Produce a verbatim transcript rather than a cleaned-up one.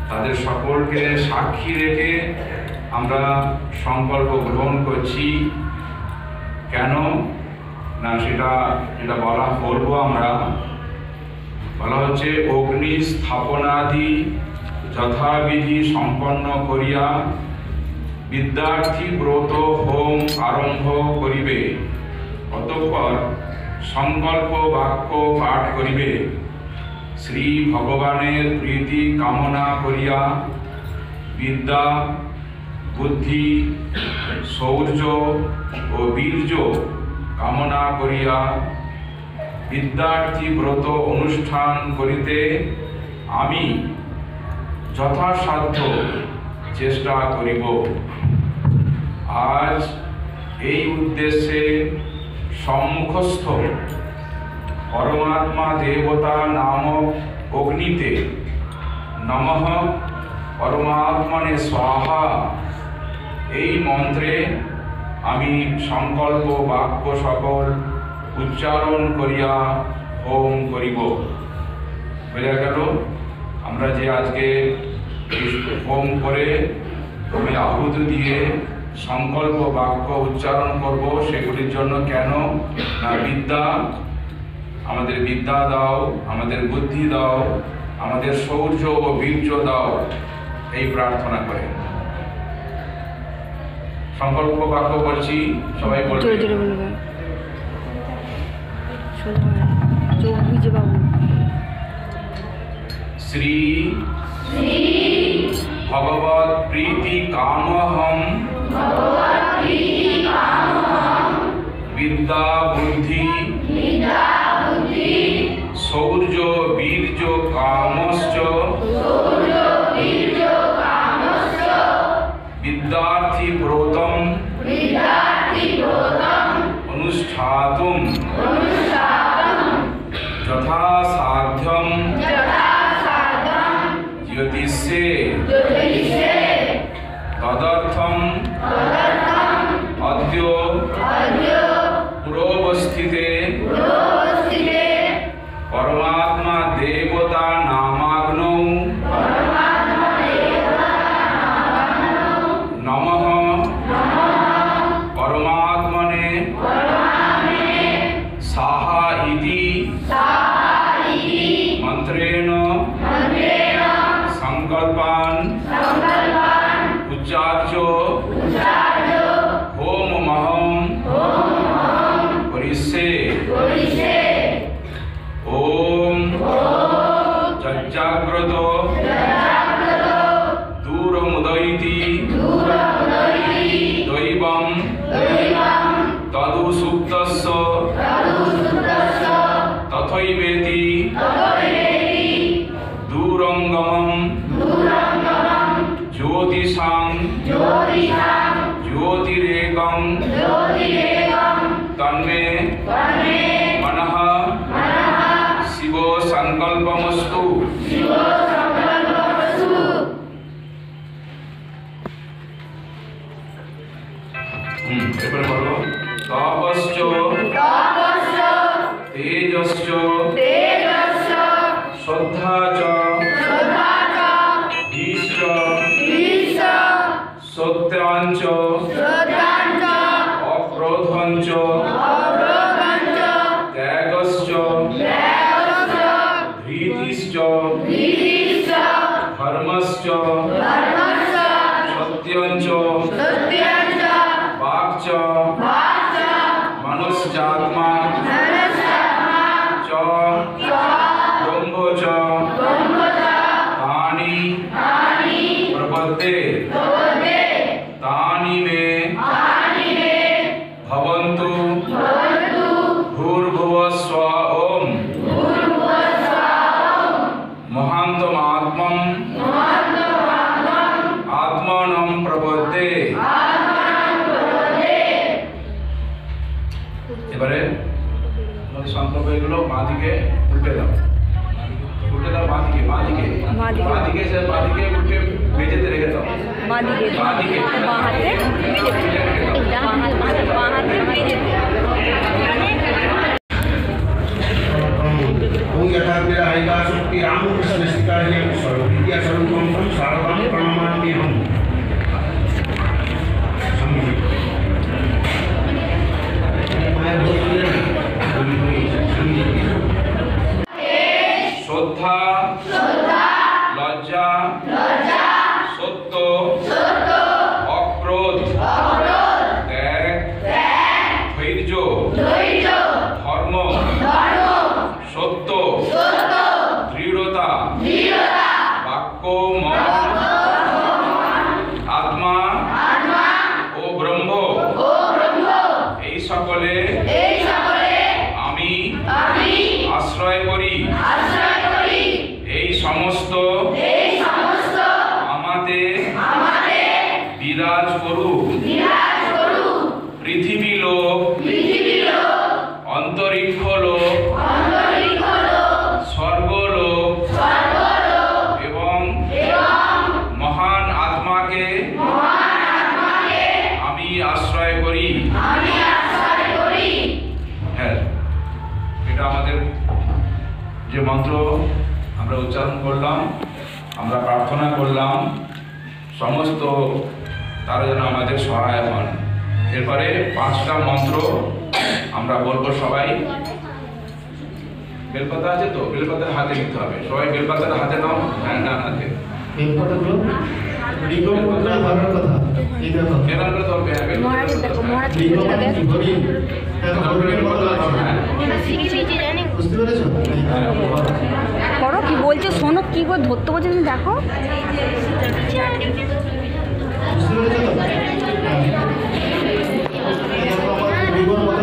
তাদের সকলকে সাক্ষী রেখে আমরা সংকল্প গ্রহণ করছি। কেন না সেটা যেটা বলা বলবো আমরা, বলা হচ্ছে অগ্নি স্থাপনাদি যথাবিধি সম্পন্ন করিয়া বিদ্যার্থী ব্রত হোম আরম্ভ করিবে, অতঃপর সংকল্প বাক্য পাঠ করিবে। শ্রী ভগবানের প্রীতি কামনা করিয়া বিদ্যা বুদ্ধি শৌর্য ও বীর্য কামনা করিয়া বিদ্যার্থী ব্রত অনুষ্ঠান করিতে আমি যথাসাধ্য চেষ্টা করিব। আজ এই উদ্দেশ্যে সম্মুখস্থ পরমাত্মা দেবতা নামক অগ্নিতে নমঃ পরমাত্মনে স্বাহা এই মন্ত্রে আমি সংকল্প বাক্য সকল উচ্চারণ করিয়া হোম করিব। বোঝা গেল? আমরা যে আজকে হোম করে আমি আহুতি দিয়ে সংকল্প বাক্য উচ্চারণ করব, সেগুলির জন্য কেন না বিদ্যা, আমাদের বিদ্যা দাও, আমাদের বুদ্ধি দাও, আমাদের শৌর্য ও বীর্য দাও, এই প্রার্থনা করে সংকল্প বাক্য করছি। সবাই বলবে শ্রী ভগবৎ প্রীতি কামহম বিদ্যা বুদ্ধি শৌর্য বীর্য কামশ্চ বিদ্যার্থী ব্রতম অনুষ্ঠাতুম যথাসাধ্যম জ্যোতিষে তদর্থম অদ্য পুরবস্থিতে পরমাত্মা দেবতা নামাগ্নৌ নমঃ পরমাত্মনে সাহা ইতি মন্ত্রেণ সংকল্পান উচ্চার্য হোমমহম করিষ্যে। ওম যজ্জাগ্রত দূরমুদৈতি দৈবম তদু সুপ্তস্য তথৈবেতি দূরঙ্গমম জ্যোতিষাং জ্যোতিরেকং তন্মে মনঃ শিব সংকল্পমস্তু। হুম এবারে বলো তপশ্চ তেজশ্চ শ্রদ্ধা চ ধীশ্চ সত্যাঞ্চ অক্রোধঞ্চ ত্যাগশ্চ ধৃতিশ্চ ধর্মশ্চ সত্যঞ্চ বাক্চ মনুষ্যাত্মা চ ব্রহ্ম চ তানি প্রপদ্যে तानि मे भवन्तु भूर्भुवः स्वः ओम महान्तमात्मम् आत्मानं प्रपद्ये। এবারে আমাদের সংকল্প এগুলো বাঁ দিকে উল্টে দাও, উল্টে দাও বাঁ দিকে, বাঁ দিকে বাঁ দিকে সে বাঁ দিকে উল্টে মেঝেতে রেখে দাও। বাঁ দিকে বাঁ দিকে বাঁ হাতে মেঝেতে রেখে দাও। বাঁ হাতে বাঁ হাতে মেঝেতে। ওই যথা তেরা আইবা শক্তি রামকৃষ্ণ শিকারিয়া সর্ববিদ্যা সর্বম বিরাজ করুক পৃথিবী লোক অন্তরিক্ষ লোক স্বর্গলোক এবং মহান আত্মাকে আমি আশ্রয় করি। হ্যাঁ, এটা আমাদের যে মন্ত্র আমরা উচ্চারণ করলাম, আমরা প্রার্থনা করলাম, সমস্ত তারা যেন আমাদের সহায় হন। এরপরে পাঁচটা মন্ত্র আমরা বলবো। সবাই বেলপাতা আছে তো, বেলপাতার হাতে নিতে হবে। সবাই বেলপাতার হাতে নাও। হ্যাঁ, ডান হাতে বেলপাতাগুলো রিগম মুদ্রা ধরার কথা। এই দেখো কেনাটা তো হবে। মহারাজ দেখো, মহারাজ কি রিগম বলছে দেখ। হরি দেখো হরির মতো লাগছে। বুঝতে পেরেছো? করো কি বলছে, শোনো কি করে ধরতে বলছে তুমি দেখো। বুঝতে পেরেছো তো? হ্যাঁ। এই দেখো আমার রিগম মতো